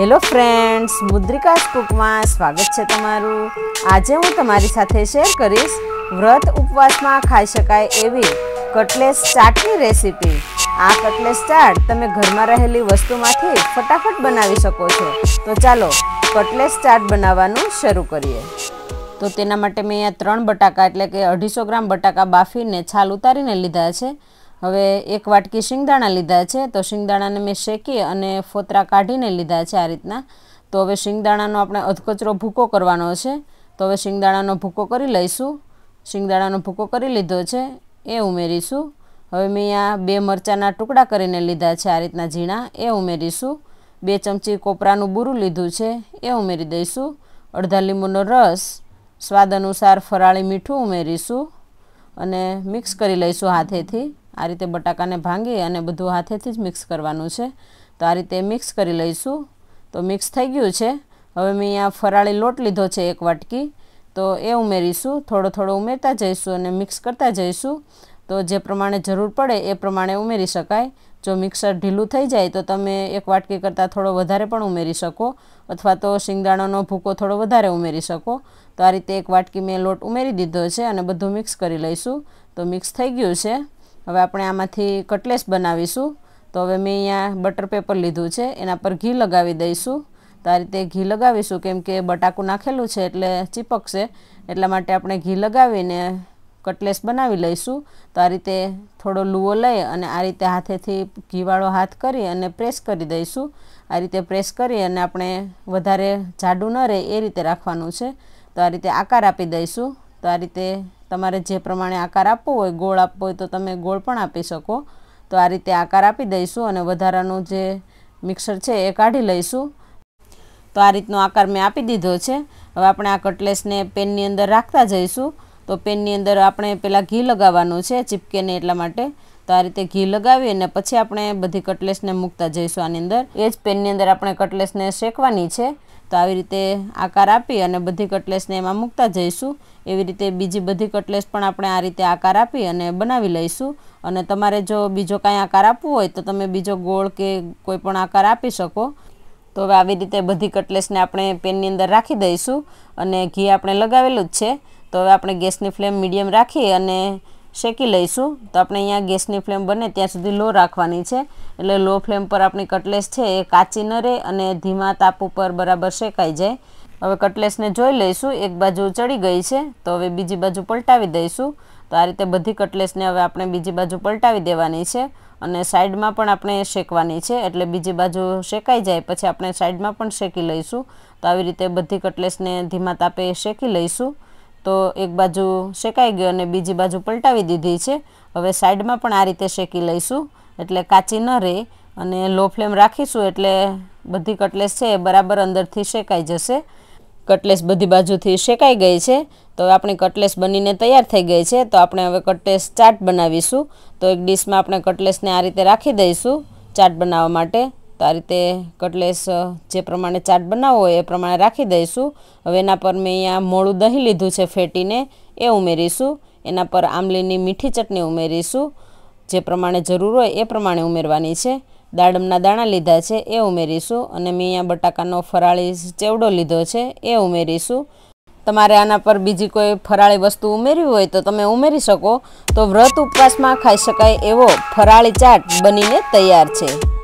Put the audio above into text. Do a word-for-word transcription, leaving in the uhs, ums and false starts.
Hello friends, मुद्रिकास cook में स्वागत है तमारू। आज हूँ तमारी साथे शेर करीश व्रत उपवास में खाई शकाय एवी कटलेस चाटनी रेसिपी। आ कटलेस चाट तमे घर में रहेली वस्तु मांथी फटाफट बनावी सको छो। तो चालो कटलेस चाट बनाववानुं शरू करीए। तो तेना माटे मैं अहींया त्रण बटाका एटले के अढ़ीसो ग्राम बटाका बाफीने छाल उतारीने लीधा छे। हवे एक वाटकी शिंगदाणा लीधा है, तो शिंगदाणा ने मैं शेकी अने फोतरा काढीने लीधा है आ रीतना। तो हवे शिंगदाणानो आपणे अधकचरो भूको करवानो छे। तो हवे शिंगदाणानो भूको करी लईशुं। शिंगदाणानो भूको करी लीधो छे ए उमेरीशुं। हवे मैं अहींया बे मरचाना टुकड़ा करीने लीधा है आ रीतना झीणा ए उमेरीशुं। बे चमची कोपरानुं बूरुं लीधुं छे ए उमेरी दईशुं। अर्धा લીંબુનો रस, स्वाद अनुसार फराळी मीठું उमेरीशुं अने मिक्स करी लईशुं हाथेथी। आ रीते बटाकाने भांगी अने बधुं हाथेथी ज मिक्स करवानुं छे। तो आ रीते मिक्स करी लईशुं। तो मिक्स थई गयुं छे। हवे मैं अहींया फराळी लोट लीधो छे एक वाटकी, तो ए उमेरीशुं। थोड़ो थोड़ो उमेरता जईशुं अने मिक्स करता जईशुं। तो जे प्रमाणे जरूर पड़े ए प्रमाणे उमेरी शकाय। जो मिक्सर ढीलुं थई जाय तो तमे एक वाटकी करता थोड़ो वधारे पण उमेरी शको, अथवा तो शिंगदाणानो भूको थोड़ो वधारे उमेरी शको। तो आ रीते एक वाटकी मैं लोट उमेरी दीधो छे अने बधुं मिक्स करी लईशुं। तो मिक्स थई गयुं छे। हवे आपणे आमांथी कटलेस बनावीशुं। तो हवे मैं अहींया बटर पेपर लीधुं छे, एना पर घी लगावी दईशुं। तो आ रीते घी लगावीशुं, केम के बटाकું नाखेલું છે એટલે ચીપકશે, એટલા માટે આપણે ઘી લગાવીને કટલેસ બનાવી લઈશું। તો આ રીતે થોડો લૂવો લઈ અને આ રીતે હાથેથી ઘીવાળો હાથ કરી અને પ્રેસ કરી દઈશું। આ રીતે પ્રેસ કરી અને આપણે વધારે જાડું ન રહે એ રીતે રાખવાનું છે। તો આ રીતે આકાર આપી દઈશું। તો આ રીતે તમારે જે પ્રમાણે આકાર આપવો હોય, ગોળ આપવો હોય તો તમે ગોળ પણ આપી શકો। તો આ રીતે આકાર આપી દઈશું અને વધારાનું જે મિક્સર છે એ કાઢી લઈશું। તો આ રીતનો આકાર મેં આપી દીધો છે। હવે આપણે આ કટલેસને પેનની અંદર રાખતા જઈશું। तो पेननी अंदर आपणे पहला घी लगाववानुं छे, चीपके नहीं एटला माटे। तो आ रीते घी लगावी अने पछी आपणे बधी कटलेसने मूकता जईशुं आनी अंदर। ए ज पेननी अंदर आपणे कटलेसने शेकवानी छे। तो आवी रीते आकार आपी अने बधी कटलेसने एमां मूकता जईशुं। एवी रीते बीजी बधी कटलेस पण आपणे आ रीते आकार आपी अने बनावी लईशुं। अने तमारे जो बीजो कांई आकार आपवो होय तो तमे बीजो गोळ के कोई पण आकार आपी शको। तो हवे आवी रीते बधी कटलेसने आपणे पेननी अंदर राखी दईशुं अने घी आपणे लगावेलुं ज छे। तो हवे आपणे गैसनी फ्लेम मीडियम राखी अने शेकी लईशुं। तो आपणे अहींया गैसनी फ्लेम बने त्यां सुधी लो राखवानी छे, एटले लो फ्लेम पर आपणी कटलेस छे ए काची न रहे अने धीमा ताप पर बराबर शेकाई जाय। हवे कटलेसने जोई लईशुं, एक बाजू चढ़ी गई छे। तो हवे बीजी बाजू पलटावी दईशुं। तो आ रीते बधी कटलेसने हवे आपणे बीजी बाजू पलटावी देवानी छे अने साइडमां पण आपणे शेकवानी छे, एटले बीजी बाजू शेकाई जाय पछी आपणे साइडमां पण शेकी लईशुं। तो आवी रीते बधी कटलेसने धीमा तापे शेकी लईशुं। तो एक बाजू शेकाई गई अने बीजी बाजू पलटावी दीधी छे। हवे साइडमां पण आ रीते शेकी लईशुं एटले काची न रहे अने लो फ्लेम राखीशुं एटले बधी कटलेस छे बराबर अंदरथी शेकाई जशे। कटलेस बधी बाजुथी शेकाई गई छे। तो आपणी कटलेस बनीने तैयार थई गई छे। तो आपणे हवे कटलेस चाट बनावीशुं। तो एक डिशमां आपणे कटलेसने आ रीते राखी दईशुं चाट बनाववा माटे। तो आ रीते कटलेस जे प्रमाणे चाट बनावવો હોય એ પ્રમાણે રાખી દઈશું। હવે એના પર મેં અહીંયા મોળું દહીં લીધું છે ફેટીને એ ઉમેરીશું। એના પર આમલીની મીઠી ચટણી ઉમેરીશું। જે પ્રમાણે જરૂર હોય એ પ્રમાણે ઉમેરવાની છે। દાડમના દાણા લીધા છે એ ઉમેરીશું અને મેં અહીંયા બટાકાનો ફરાળી ચેવડો લીધો છે એ ઉમેરીશું। તમારે આના પર બીજી કોઈ ફરાળી વસ્તુ ઉમેરવી હોય તો તમે ઉમેરી શકો। તો વ્રત ઉપવાસમાં ખાઈ શકાય એવો ફરાળી ચાટ બનીને તૈયાર છે।